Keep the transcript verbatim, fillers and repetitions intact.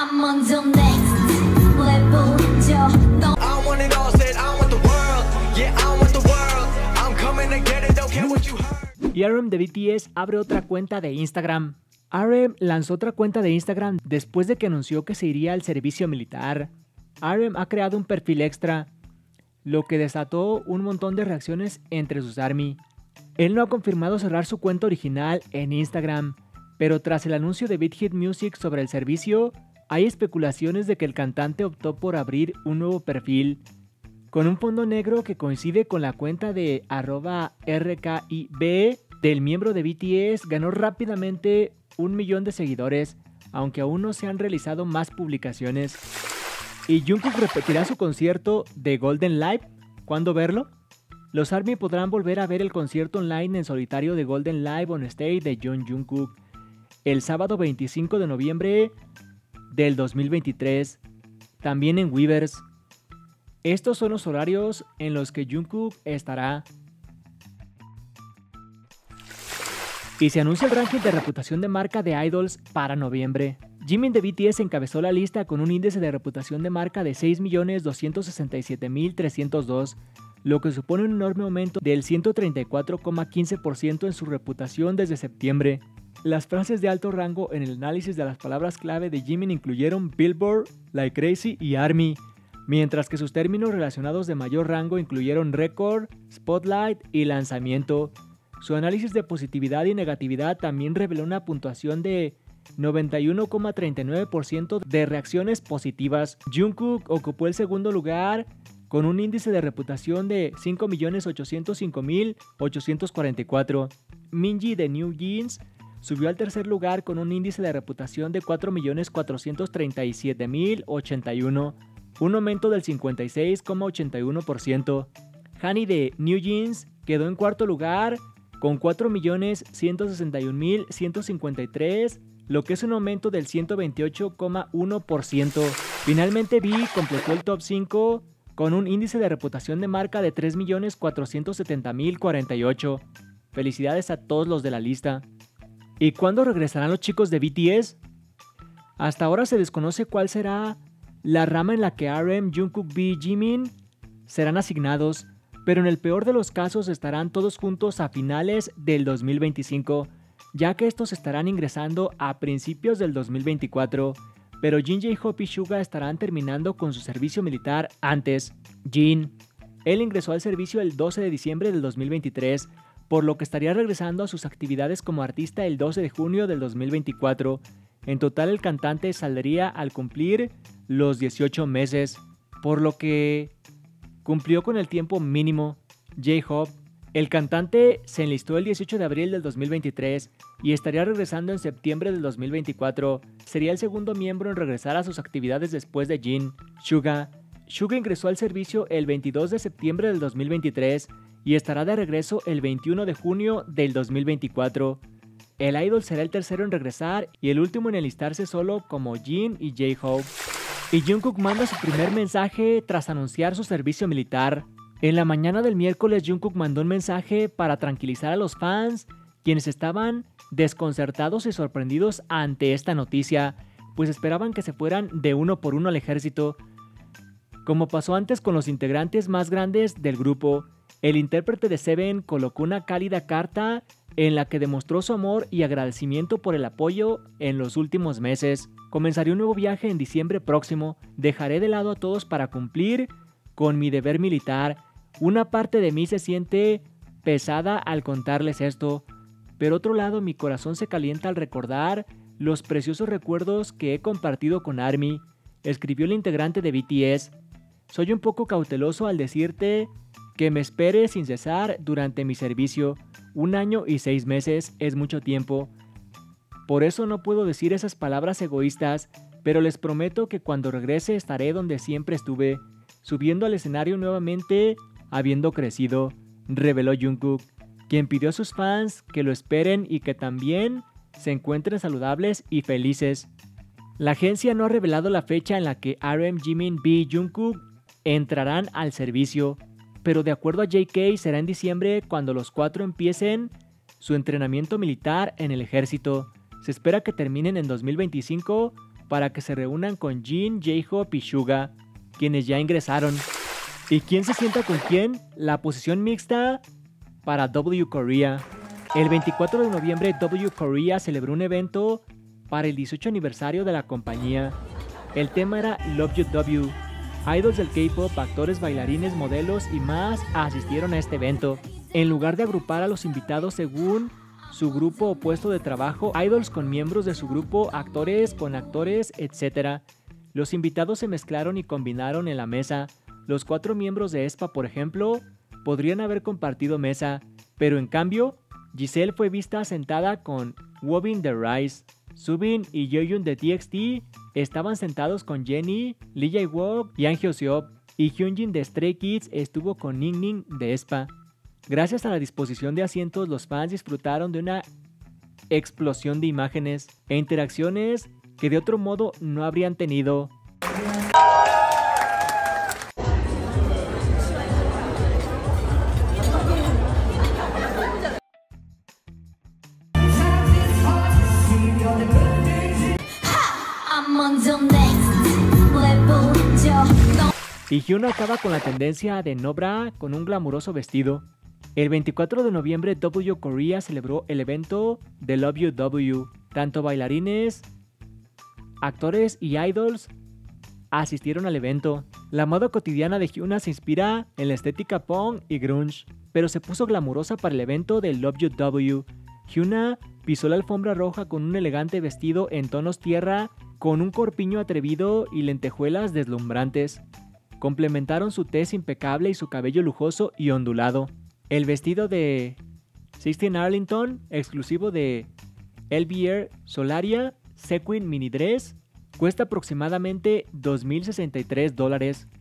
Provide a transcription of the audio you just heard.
I'm on the next level. Yo, I want it all, said I want the world. Yeah, I want the world. I'm coming to get it, don't care what you heard. Y R M de B T S abre otra cuenta de Instagram. R M lanzó otra cuenta de Instagram después de que anunció que se iría al servicio militar. R M ha creado un perfil extra, lo que desató un montón de reacciones entre sus ARMY. Él no ha confirmado cerrar su cuenta original en Instagram, pero tras el anuncio de Big Hit Music sobre el servicio, hay especulaciones de que el cantante optó por abrir un nuevo perfil, con un fondo negro que coincide con la cuenta de arroba R K I B del miembro de B T S. Ganó rápidamente un millón de seguidores, aunque aún no se han realizado más publicaciones. ¿Y Jungkook repetirá su concierto de Golden Live? ¿Cuándo verlo? Los ARMY podrán volver a ver el concierto online en solitario de Golden Live on Stage de John Jungkook el sábado veinticinco de noviembre del dos mil veintitrés, también en Weverse. Estos son los horarios en los que Jungkook estará. Y se anuncia el ranking de reputación de marca de idols para noviembre. Jimin de B T S encabezó la lista con un índice de reputación de marca de seis millones doscientos sesenta y siete mil trescientos dos, lo que supone un enorme aumento del ciento treinta y cuatro coma quince por ciento en su reputación desde septiembre. Las frases de alto rango en el análisis de las palabras clave de Jimin incluyeron Billboard, Like Crazy y ARMY, mientras que sus términos relacionados de mayor rango incluyeron Record, Spotlight y Lanzamiento. Su análisis de positividad y negatividad también reveló una puntuación de noventa y uno coma treinta y nueve por ciento de reacciones positivas. Jungkook ocupó el segundo lugar con un índice de reputación de cinco millones ochocientos cinco mil ochocientos cuarenta y cuatro. Minji de New Jeans subió al tercer lugar con un índice de reputación de cuatro millones cuatrocientos treinta y siete mil ochenta y uno, un aumento del cincuenta y seis coma ochenta y uno por ciento. Hani de New Jeans quedó en cuarto lugar con cuatro millones ciento sesenta y un mil ciento cincuenta y tres, lo que es un aumento del ciento veintiocho coma uno por ciento. Finalmente V completó el top cinco con un índice de reputación de marca de tres millones cuatrocientos setenta mil cuarenta y ocho. Felicidades a todos los de la lista. ¿Y cuándo regresarán los chicos de B T S? Hasta ahora se desconoce cuál será la rama en la que R M, Jungkook, V y Jimin serán asignados, pero en el peor de los casos estarán todos juntos a finales del dos mil veinticinco, ya que estos estarán ingresando a principios del dos mil veinticuatro, pero Jin, J-Hope y Suga estarán terminando con su servicio militar antes. Jin, él ingresó al servicio el doce de diciembre del dos mil veintitrés, por lo que estaría regresando a sus actividades como artista el doce de junio del dos mil veinticuatro. En total el cantante saldría al cumplir los dieciocho meses, por lo que cumplió con el tiempo mínimo. J-Hope, el cantante se enlistó el dieciocho de abril del dos mil veintitrés y estaría regresando en septiembre del dos mil veinticuatro. Sería el segundo miembro en regresar a sus actividades después de Jin. Suga, Suga ingresó al servicio el veintidós de septiembre del dos mil veintitrés y estará de regreso el veintiuno de junio del dos mil veinticuatro. El idol será el tercero en regresar y el último en enlistarse solo como Jin y J-Hope. Y Jungkook manda su primer mensaje tras anunciar su servicio militar. En la mañana del miércoles, Jungkook mandó un mensaje para tranquilizar a los fans, quienes estaban desconcertados y sorprendidos ante esta noticia, pues esperaban que se fueran de uno por uno al ejército. Como pasó antes con los integrantes más grandes del grupo, el intérprete de Seven colocó una cálida carta en la que demostró su amor y agradecimiento por el apoyo en los últimos meses. Comenzaré un nuevo viaje en diciembre próximo. Dejaré de lado a todos para cumplir con mi deber militar. Una parte de mí se siente pesada al contarles esto, pero otro lado mi corazón se calienta al recordar los preciosos recuerdos que he compartido con ARMY, escribió el integrante de B T S. Soy un poco cauteloso al decirte que me esperes sin cesar durante mi servicio. Un año y seis meses es mucho tiempo. Por eso no puedo decir esas palabras egoístas, pero les prometo que cuando regrese estaré donde siempre estuve, subiendo al escenario nuevamente, habiendo crecido, reveló Jungkook, quien pidió a sus fans que lo esperen y que también se encuentren saludables y felices. La agencia no ha revelado la fecha en la que R M, Jimin, V y Jungkook entrarán al servicio, pero de acuerdo a J K será en diciembre cuando los cuatro empiecen su entrenamiento militar en el ejército. Se espera que terminen en dos mil veinticinco para que se reúnan con Jin, J-Hope y Suga, quienes ya ingresaron. ¿Y quién se sienta con quién? La posición mixta para W Korea. El veinticuatro de noviembre W Korea celebró un evento para el dieciocho aniversario de la compañía. El tema era Love You W. Idols del K-pop, actores, bailarines, modelos y más asistieron a este evento. En lugar de agrupar a los invitados según su grupo o puesto de trabajo, idols con miembros de su grupo, actores con actores, etcétera. Los invitados se mezclaron y combinaron en la mesa. Los cuatro miembros de aespa, por ejemplo, podrían haber compartido mesa, pero en cambio, Giselle fue vista sentada con Wobin de Rise. Subin y Yeoyun de T X T estaban sentados con Jennie, Lee Jae-wook y Ahn Hyo-seop, y Hyunjin de Stray Kids estuvo con Ning-ning de aespa. Gracias a la disposición de asientos, los fans disfrutaron de una explosión de imágenes e interacciones que de otro modo no habrían tenido. Y Hyuna acaba con la tendencia de no bra con un glamuroso vestido. El veinticuatro de noviembre W Korea celebró el evento de Love You W. Tanto bailarines, actores y idols asistieron al evento. La moda cotidiana de Hyuna se inspira en la estética punk y grunge, pero se puso glamurosa para el evento de Love You W. Hyuna pisó la alfombra roja con un elegante vestido en tonos tierra, con un corpiño atrevido y lentejuelas deslumbrantes. Complementaron su tez impecable y su cabello lujoso y ondulado. El vestido de Sixteen Arlington, exclusivo de L B R Solaria Sequin Mini Dress, cuesta aproximadamente dos mil sesenta y tres dólares.